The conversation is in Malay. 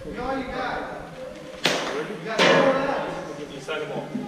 All you got. You got 4 left. Inside the ball.